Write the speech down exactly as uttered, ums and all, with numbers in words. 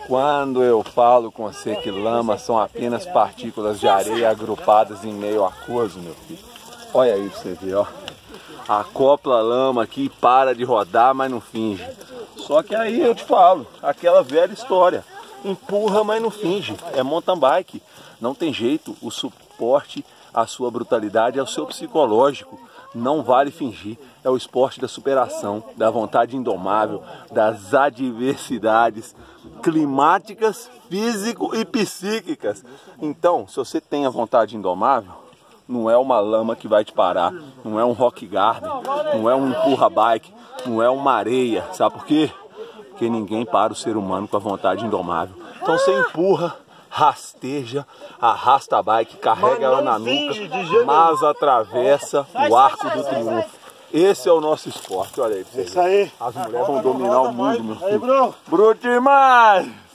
Quando eu falo com você que lama são apenas partículas de areia agrupadas em meio aquoso, meu filho. Olha aí pra você ver, ó. Acopla a lama aqui, para de rodar, mas não finge. Só que aí eu te falo, aquela velha história. Empurra, mas não finge. É mountain bike. Não tem jeito. O suporte à sua brutalidade é o seu psicológico. Não vale fingir. É o esporte da superação, da vontade indomável, das adversidades climáticas, físico e psíquicas. Então, se você tem a vontade indomável, não é uma lama que vai te parar, não é um rock garden, não é um empurra bike, não é uma areia. Sabe por quê? Porque ninguém para o ser humano com a vontade indomável. Então você empurra, rasteja, arrasta a bike, carrega ela na nuca, mas atravessa o arco do triunfo. Esse é o nosso esporte, olha aí. Isso aí. As mulheres vão dominar o mundo, meu filho. Aí, bro. Bruto demais!